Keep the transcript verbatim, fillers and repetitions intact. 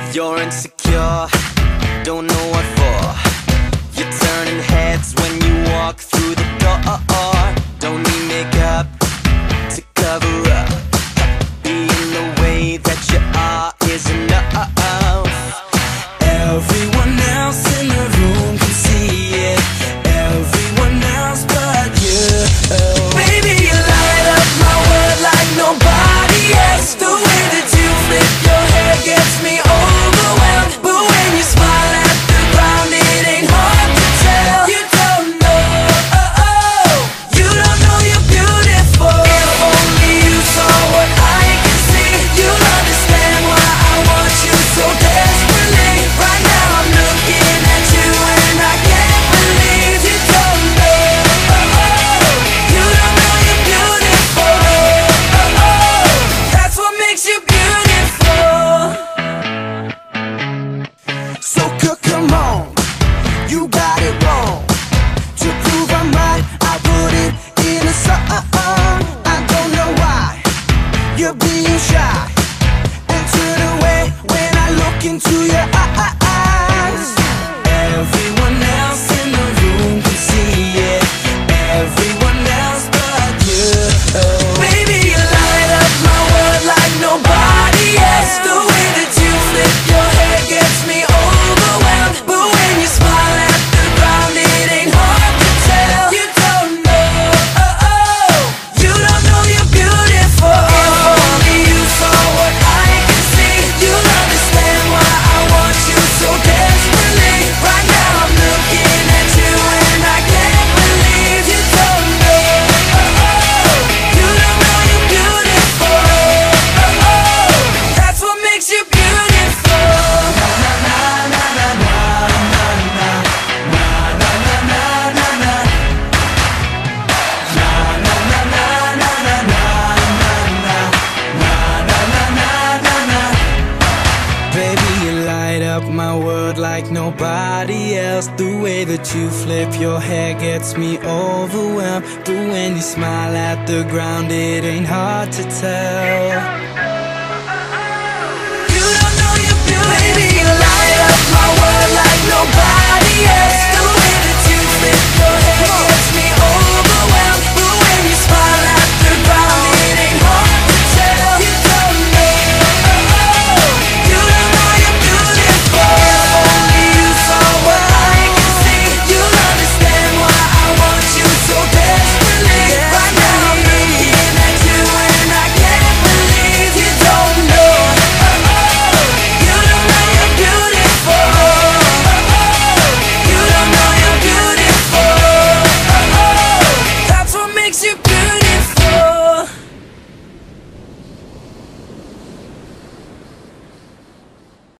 You're insecure, don't know what for. You're turning heads when you walk through the door. Don't need makeup to cover up. Being the way that you are is enough. Everyone else in the room can see it, everyone else but you. Baby, you light up my world like nobody else. The way that you flip your hair gets me overwhelmed. But when you smile at the ground, it ain't hard to tell. You don't know, oh, oh, you don't know you're beautiful. If only you saw what I can see, you'll understand why I want you so desperately. Right now I'm looking at you and I can't believe you don't know, oh, oh, you don't know you're beautiful. Oh, oh, that's what makes you beautiful. So come on, you got it wrong. To prove I'm right, I put it in a song. I don't know why you're being shy and turn away when I look into your eyes. Everyone else in the room can see it, everyone else but you. Baby, you light up my world like nobody else. The way that you flip your hair gets me overwhelmed. But when you smile at the ground, it ain't hard to tell. You don't know, oh, oh, you don't know you're beautiful. If only you saw what I can see, you'll understand why I want you so desperately. Right now I'm looking at you and I can't believe you don't know, oh, oh, you don't know you're beautiful. Oh, oh, that's what makes you beautiful. Baby, you light up my world like nobody else. The way that you flip your hair gets me overwhelmed. But when you smile at the ground, it ain't hard to tell. You don't know you're beautiful. Baby, you light up my world like nobody else.